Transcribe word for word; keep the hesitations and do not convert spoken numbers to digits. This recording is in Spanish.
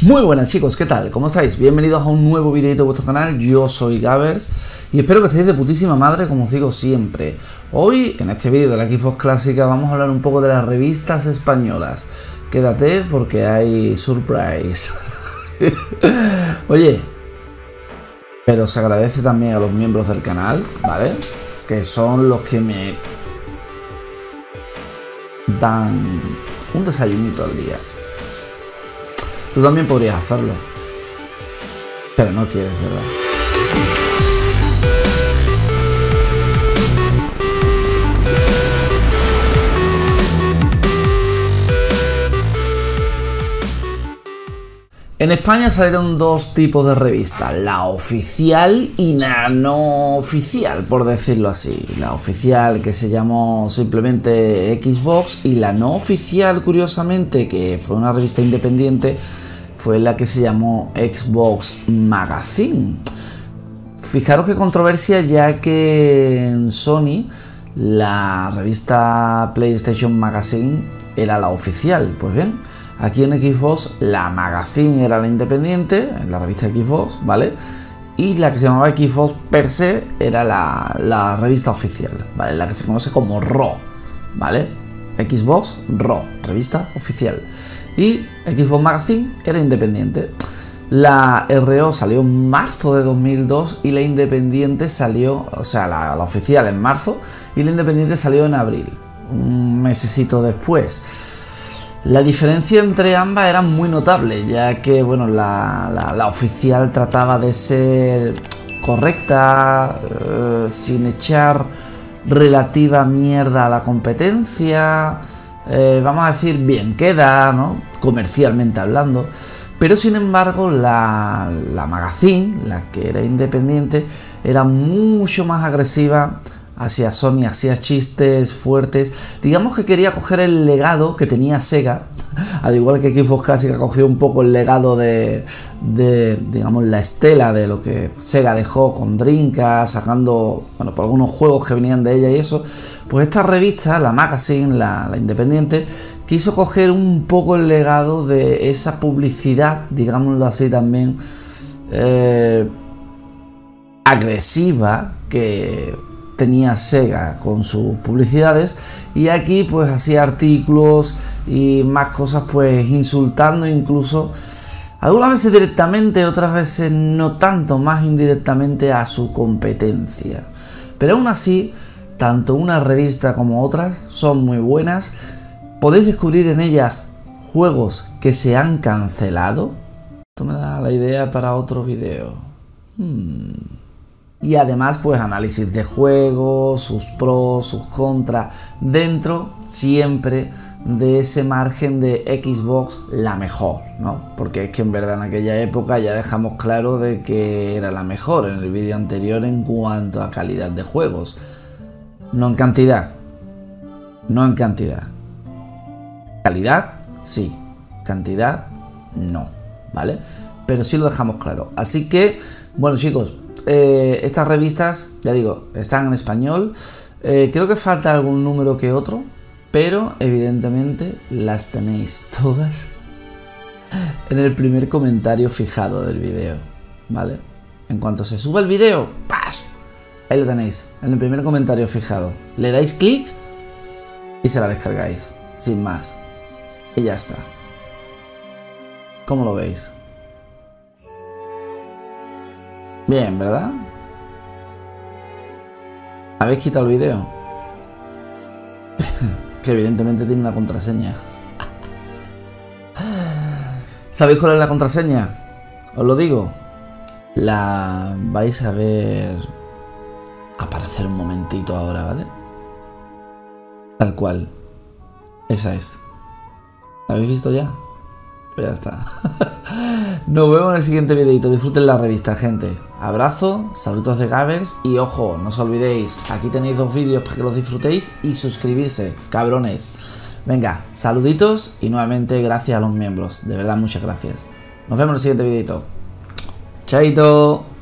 Muy buenas chicos, ¿qué tal? ¿Cómo estáis? Bienvenidos a un nuevo videito de vuestro canal. Yo soy Gavers y espero que estéis de putísima madre, como os digo siempre. Hoy, en este vídeo de la Xbox Clásica, vamos a hablar un poco de las revistas españolas. Quédate porque hay surprise. Oye, pero se agradece también a los miembros del canal, ¿vale? Que son los que me dan un desayunito al día. Tú también podrías hacerlo, pero no quieres, ¿verdad? En España salieron dos tipos de revistas, la oficial y la no oficial, por decirlo así. La oficial, que se llamó simplemente Xbox, y la no oficial, curiosamente, que fue una revista independiente, fue la que se llamó Xbox Magazine. Fijaros qué controversia, ya que en Sony la revista PlayStation Magazine era la oficial. Pues bien, aquí en Xbox la Magazine era la independiente, la revista Xbox, ¿vale? Y la que se llamaba Xbox per se era la, la revista oficial, ¿vale? La que se conoce como RAW, ¿vale? Xbox RAW, revista oficial. Y Xbox Magazine era independiente. La R O salió en marzo de dos mil dos y la independiente salió, o sea, la, la oficial en marzo y la independiente salió en abril, un mesecito después. La diferencia entre ambas era muy notable, ya que bueno, la, la, la oficial trataba de ser correcta, eh, sin echar relativa mierda a la competencia, eh, vamos a decir bien queda, ¿no? Comercialmente hablando. Pero sin embargo la, la Magazine, la que era independiente, era mucho más agresiva hacia Sony, hacía chistes fuertes. Digamos que quería coger el legado que tenía Sega, al igual que Xbox Clásica cogió un poco el legado de, de, digamos, la estela de lo que Sega dejó con Dreamcast, sacando, bueno, por algunos juegos que venían de ella y eso. Pues esta revista, la Magazine, la, la independiente, quiso coger un poco el legado de esa publicidad, digámoslo así también, eh, agresiva que tenía Sega con sus publicidades, y aquí pues hacía artículos y más cosas, pues insultando incluso, algunas veces directamente, otras veces no tanto, más indirectamente, a su competencia. Pero aún así, tanto una revista como otras son muy buenas. Podéis descubrir en ellas juegos que se han cancelado. Esto me da la idea para otro video. Hmm. Y además pues análisis de juegos, sus pros, sus contras, dentro siempre de ese margen de Xbox la mejor, ¿no? Porque es que en verdad en aquella época ya dejamos claro de que era la mejor en el vídeo anterior en cuanto a calidad de juegos. No en cantidad, no en cantidad. Calidad, sí. Cantidad, no, ¿vale? Pero sí lo dejamos claro. Así que, bueno chicos, Eh, estas revistas, ya digo, están en español. Eh, creo que falta algún número que otro, pero evidentemente las tenéis todas en el primer comentario fijado del video, ¿vale? En cuanto se suba el video, ¡pas! Ahí lo tenéis, en el primer comentario fijado. Le dais clic y se la descargáis, sin más. Y ya está. ¿Cómo lo veis? Bien, ¿verdad? ¿Habéis quitado el vídeo? Que evidentemente tiene una contraseña. ¿Sabéis cuál es la contraseña? Os lo digo. La vais a ver aparecer un momentito ahora, ¿vale? Tal cual. Esa es. ¿La habéis visto ya? Pues ya está. Nos vemos en el siguiente videito. Disfruten la revista, gente. Abrazo, saludos de Gavers y ojo, no os olvidéis, aquí tenéis dos vídeos para que los disfrutéis y suscribirse, cabrones. Venga, saluditos y nuevamente gracias a los miembros. De verdad, muchas gracias. Nos vemos en el siguiente videito. Chaito.